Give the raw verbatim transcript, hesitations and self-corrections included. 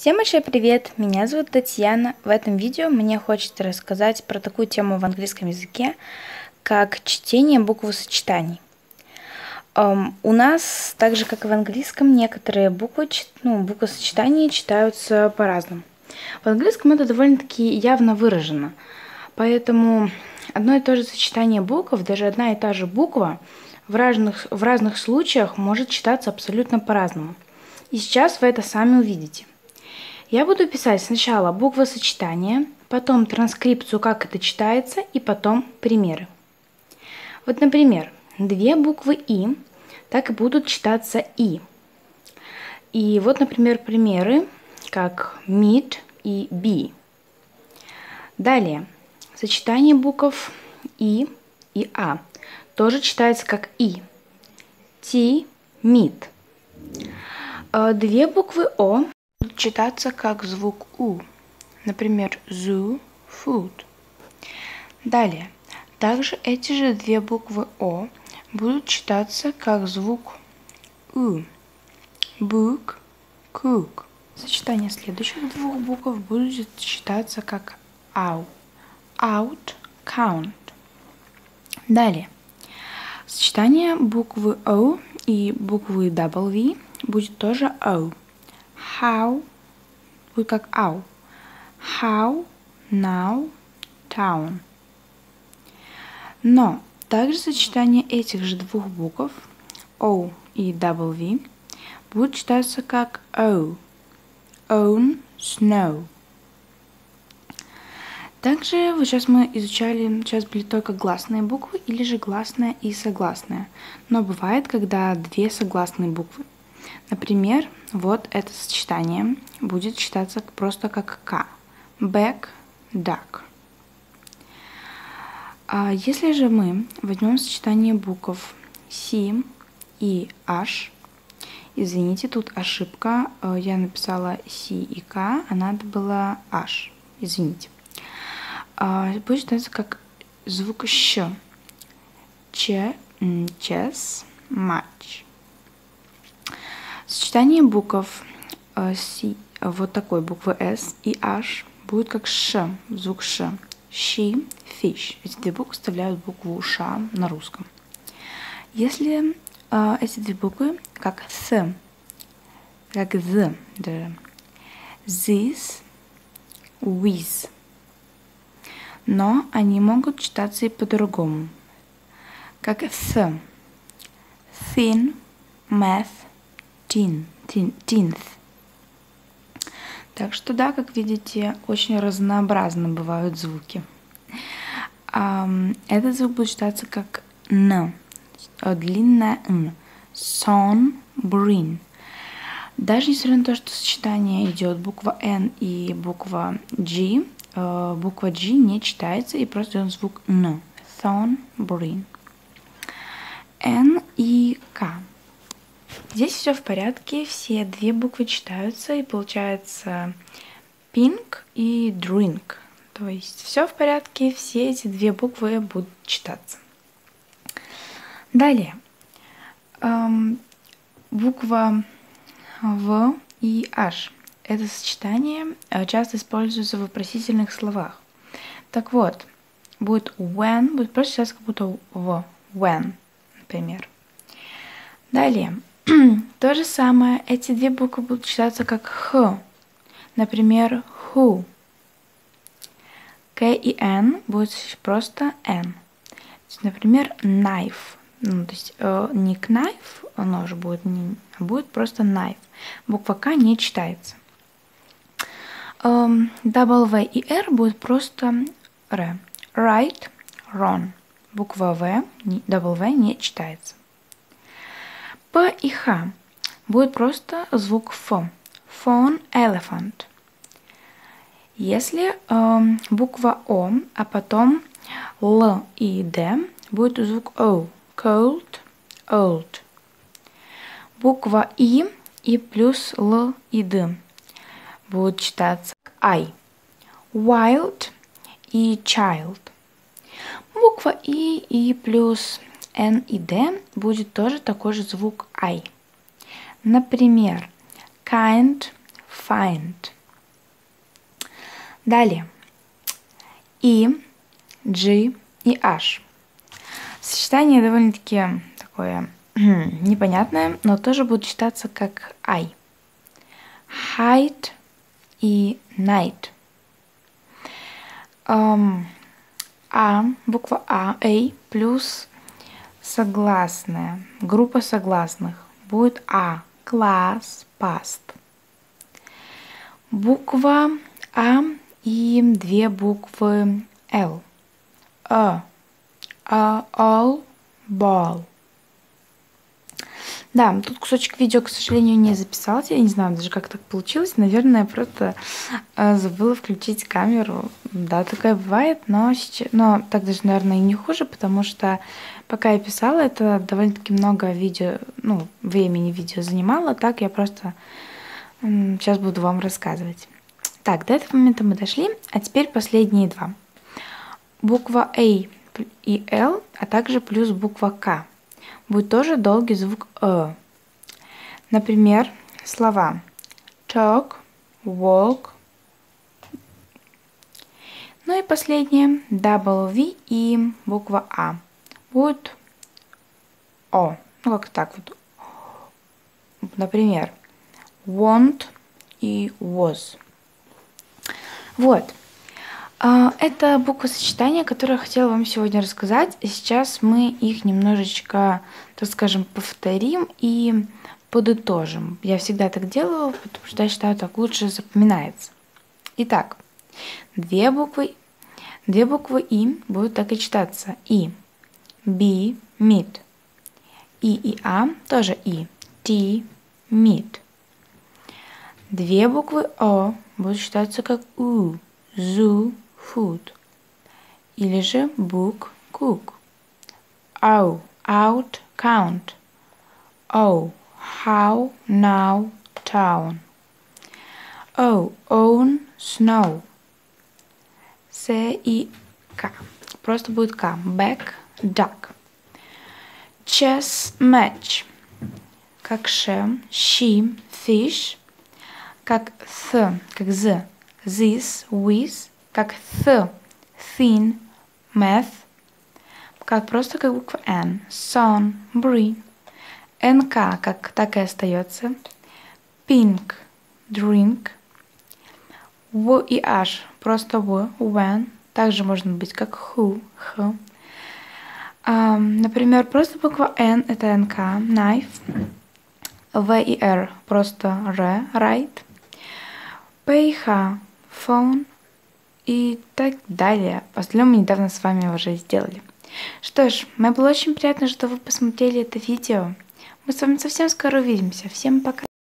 Всем большой привет! Меня зовут Татьяна. В этом видео мне хочется рассказать про такую тему в английском языке, как чтение буквосочетаний. Um, у нас, так же как и в английском, некоторые буквы, ну, буквосочетания читаются по-разному. В английском это довольно-таки явно выражено, поэтому одно и то же сочетание букв, даже одна и та же буква в разных, в разных случаях может читаться абсолютно по-разному. И сейчас вы это сами увидите. Я буду писать сначала буквосочетание, потом транскрипцию, как это читается, и потом примеры. Вот, например, две буквы «и» так и будут читаться «и». И вот, например, примеры, как meet и be. Далее, сочетание букв «и» и «а» тоже читается как «и». Tea, meet. Две буквы «о» будут читаться как звук «у». Например, zoo, food. Далее, также эти же две буквы «о» будут читаться как звук «у». Book, cook. Сочетание следующих двух букв будет читаться как «ау». Out, count. Далее, сочетание буквы «о» и буквы W будет тоже «о». How будет как «ау». How, now, town. Но также сочетание этих же двух букв O и W будет читаться как O. Own, snow. Также вот сейчас мы изучали, сейчас были только гласные буквы или же гласная и согласная. Но бывает, когда две согласные буквы. Например, вот это сочетание будет читаться просто как К. Back, duck. А если же мы возьмем сочетание букв C и H, извините, тут ошибка, я написала C и K, а надо было H, извините. Будет читаться как звук Щ. Ч, chess, match. Сочетание букв C, вот такой буквы S и H будет как Ш, звук Ш. She, fish. Эти две буквы вставляют букву Ш на русском. Если э, эти две буквы как С, как Z, даже. This, with. Но они могут читаться и по-другому. Как С. Thin, math, teen, teen, teenth. Так что да, как видите, очень разнообразно бывают звуки. Этот звук будет читаться как Н, длинная Н. Son, bring. Даже несмотря на то, что сочетание идет буква Н и буква G, буква G не читается и просто идет звук Н. Son, bring. N и K. Здесь все в порядке, все две буквы читаются, и получается pink и drink. То есть все в порядке, все эти две буквы будут читаться. Далее, эм, буква В и H. Это сочетание часто используется в вопросительных словах. Так вот, будет when, будет просто читаться как будто в, when, например. Далее. То же самое, эти две буквы будут читаться как Х. Например, who. К и Н будет просто Н. Например, knife. Ну, то есть э, не knife, нож будет, не, а будет просто knife. Буква К не читается. Эм, W и R будет просто Р. Right, wrong. Буква В, W не читается. П и Х будет просто звук Ф. Phone, elephant. Если э, буква О, а потом Л и Д, будет звук О. Cold, old. Буква И и плюс Л и Д будут читаться I. Wild и child. Буква И и плюс Н и Д будет тоже такой же звук I. Например, kind, find. Далее. И, G и H. Сочетание довольно-таки такое непонятное, но тоже будет читаться как I. Height и night. Um, а, буква А, A плюс согласная, группа согласных будет А, class, past. Буква А и две буквы L. А, а, all, ball. Да, тут кусочек видео, к сожалению, не записался. Я не знаю даже, как так получилось. Наверное, я просто э, забыла включить камеру. Да, такое бывает, но, сейчас, но так даже, наверное, и не хуже, потому что пока я писала, это довольно-таки много видео, ну, времени видео занимало. Так я просто м, сейчас буду вам рассказывать. Так, до этого момента мы дошли, а теперь последние два. Буква A и L, а также плюс буква К. Будет тоже долгий звук «э». Например, слова talk, walk. Ну и последнее, W и буква А. Будет О. Ну, как так вот. Например, want и was. Вот. Это буквосочетания, которые я хотела вам сегодня рассказать. И сейчас мы их немножечко, так скажем, повторим и подытожим. Я всегда так делаю, потому что я считаю, так лучше запоминается. Итак, две буквы, две буквы И будут так и читаться. И, B, meet. И и А тоже И. T, meet. Две буквы О будут читаться как У. Zoo, food. Или же book, cook. O, out, count. O, how, now, town. O, own, snow. С и К. Просто будет К. Back, duck. Chess, match. Как Ш. She, fish. Как Th, как Z. This, with, как th, thin, math, как просто как буква N, son, brie, нк, как так и остается, pink, drink, в и h, просто в, when, также можно быть как who, х. А, например, просто буква N это нк, knife, в и r, просто r, right, п и х, phone и так далее. Остальное мы недавно с вами уже сделали. Что ж, мне было очень приятно, что вы посмотрели это видео. Мы с вами совсем скоро увидимся. Всем пока!